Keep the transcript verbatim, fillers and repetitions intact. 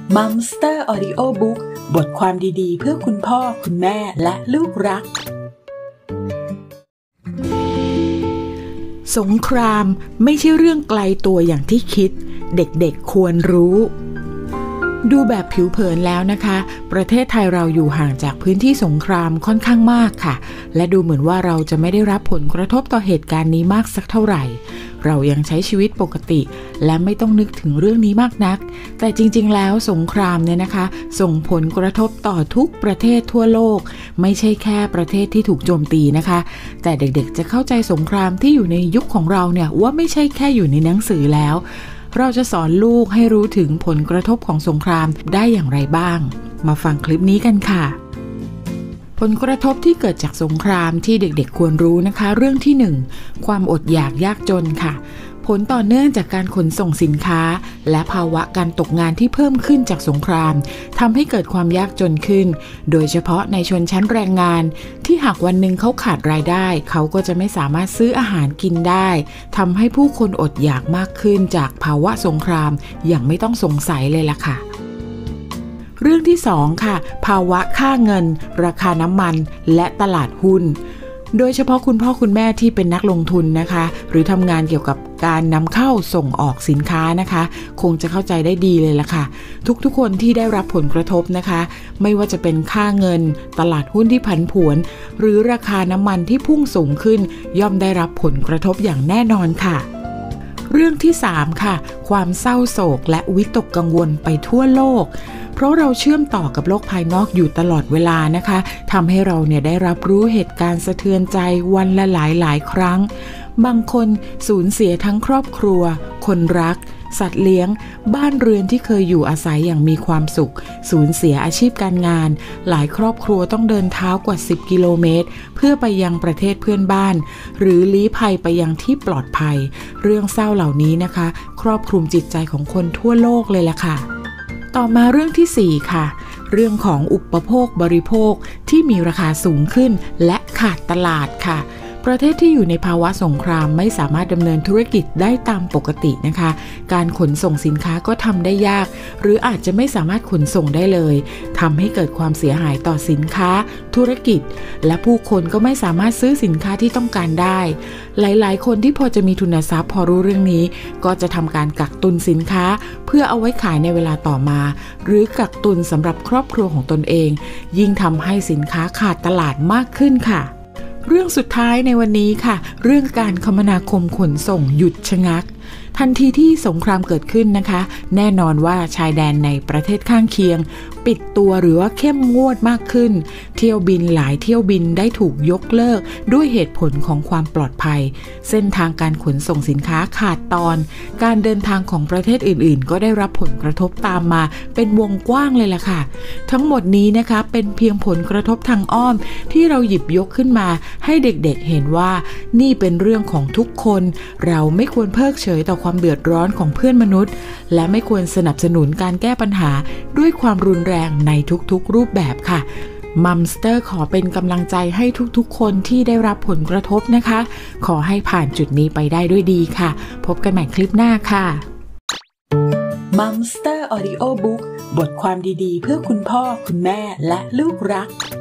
Mumster Audio Book บทความดีๆเพื่อคุณพ่อคุณแม่และลูกรักสงครามไม่ใช่เรื่องไกลตัวอย่างที่คิดเด็กๆควรรู้ดูแบบผิวเผินแล้วนะคะประเทศไทยเราอยู่ห่างจากพื้นที่สงครามค่อนข้างมากค่ะและดูเหมือนว่าเราจะไม่ได้รับผลกระทบต่อเหตุการณ์นี้มากสักเท่าไหร่เรายังใช้ชีวิตปกติและไม่ต้องนึกถึงเรื่องนี้มากนักแต่จริงๆแล้วสงครามเนี่ยนะคะส่งผลกระทบต่อทุกประเทศทั่วโลกไม่ใช่แค่ประเทศที่ถูกโจมตีนะคะแต่เด็กๆจะเข้าใจสงครามที่อยู่ในยุคของเราเนี่ยว่าไม่ใช่แค่อยู่ในหนังสือแล้วเราจะสอนลูกให้รู้ถึงผลกระทบของสงครามได้อย่างไรบ้างมาฟังคลิปนี้กันค่ะผลกระทบที่เกิดจากสงครามที่เด็กๆควรรู้นะคะเรื่องที่หนึ่งความอดอยากยากจนค่ะผลต่อเนื่องจากการขนส่งสินค้าและภาวะการตกงานที่เพิ่มขึ้นจากสงครามทำให้เกิดความยากจนขึ้นโดยเฉพาะในชนชั้นแรงงานที่หากวันหนึ่งเขาขาดรายได้เขาก็จะไม่สามารถซื้ออาหารกินได้ทำให้ผู้คนอดอยากมากขึ้นจากภาวะสงครามอย่างไม่ต้องสงสัยเลยล่ะค่ะเรื่องที่สองค่ะภาวะค่าเงินราคาน้ำมันและตลาดหุ้นโดยเฉพาะคุณพ่อคุณแม่ที่เป็นนักลงทุนนะคะหรือทำงานเกี่ยวกับการนำเข้าส่งออกสินค้านะคะคงจะเข้าใจได้ดีเลยล่ะค่ะทุกๆคนที่ได้รับผลกระทบนะคะไม่ว่าจะเป็นค่าเงินตลาดหุ้นที่ผันผวนหรือราคาน้ำมันที่พุ่งสูงขึ้นย่อมได้รับผลกระทบอย่างแน่นอนค่ะเรื่องที่สามค่ะความเศร้าโศกและวิตกกังวลไปทั่วโลกเพราะเราเชื่อมต่อกับโลกภายนอกอยู่ตลอดเวลานะคะทำให้เราเนี่ยได้รับรู้เหตุการณ์สะเทือนใจวันละหลายหลายครั้งบางคนสูญเสียทั้งครอบครัวคนรักสัตว์เลี้ยงบ้านเรือนที่เคยอยู่อาศัยอย่างมีความสุขสูญเสียอาชีพการงานหลายครอบครัวต้องเดินเท้ากว่าสิบกิโลเมตรเพื่อไปยังประเทศเพื่อนบ้านหรือลี้ภัยไปยังที่ปลอดภัยเรื่องเศร้าเหล่านี้นะคะครอบคลุมจิตใจของคนทั่วโลกเลยล่ะค่ะต่อมาเรื่องที่สี่ค่ะเรื่องของอุปโภคบริโภคที่มีราคาสูงขึ้นและขาดตลาดค่ะประเทศที่อยู่ในภาวะสงครามไม่สามารถดำเนินธุรกิจได้ตามปกตินะคะการขนส่งสินค้าก็ทำได้ยากหรืออาจจะไม่สามารถขนส่งได้เลยทำให้เกิดความเสียหายต่อสินค้าธุรกิจและผู้คนก็ไม่สามารถซื้อสินค้าที่ต้องการได้หลายๆคนที่พอจะมีทุนทรัพย์พอรู้เรื่องนี้ก็จะทำการกักตุนสินค้าเพื่อเอาไว้ขายในเวลาต่อมาหรือกักตุนสำหรับครอบครัวของตนเองยิ่งทำให้สินค้าขาดตลาดมากขึ้นค่ะเรื่องสุดท้ายในวันนี้ค่ะเรื่องการคมนาคมขนส่งหยุดชะงักทันทีที่สงครามเกิดขึ้นนะคะแน่นอนว่าชายแดนในประเทศข้างเคียงปิดตัวหรือว่าเข้มงวดมากขึ้นเที่ยวบินหลายเที่ยวบินได้ถูกยกเลิกด้วยเหตุผลของความปลอดภัยเส้นทางการขนส่งสินค้าขาดตอนการเดินทางของประเทศอื่นๆก็ได้รับผลกระทบตามมาเป็นวงกว้างเลยล่ะค่ะทั้งหมดนี้นะคะเป็นเพียงผลกระทบทางอ้อมที่เราหยิบยกขึ้นมาให้เด็กๆเห็นว่านี่เป็นเรื่องของทุกคนเราไม่ควรเพิกเฉยต่อความเดือดร้อนของเพื่อนมนุษย์และไม่ควรสนับสนุนการแก้ปัญหาด้วยความรุนแรงในทุกๆรูปแบบค่ะมัมสเตอร์ขอเป็นกำลังใจให้ทุกๆคนที่ได้รับผลกระทบนะคะขอให้ผ่านจุดนี้ไปได้ด้วยดีค่ะพบกันใหม่คลิปหน้าค่ะ Mumster Audio Book บทความดีๆเพื่อคุณพ่อคุณแม่และลูกรัก